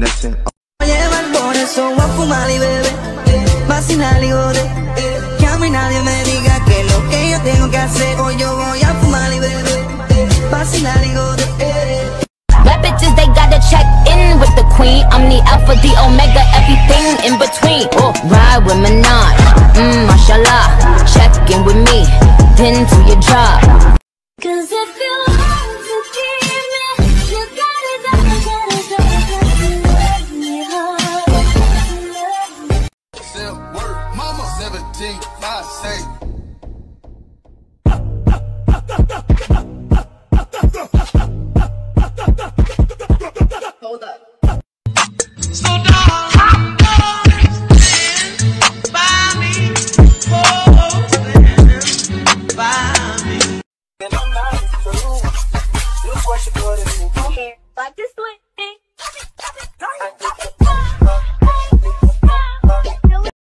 Listen. Llevar por eso voy a fumar y beber, vacilar y joder, que a mí nadie me diga que lo que yo tengo que hacer. Hoy yo voy a fumar y beber, vacilar y joder. Bad bitches, they gotta check in with the queen. I'm the alpha, the omega, everything in between. Oh, ride with Minaj, mashallah. Check in with me, then do your job. 'Cause if you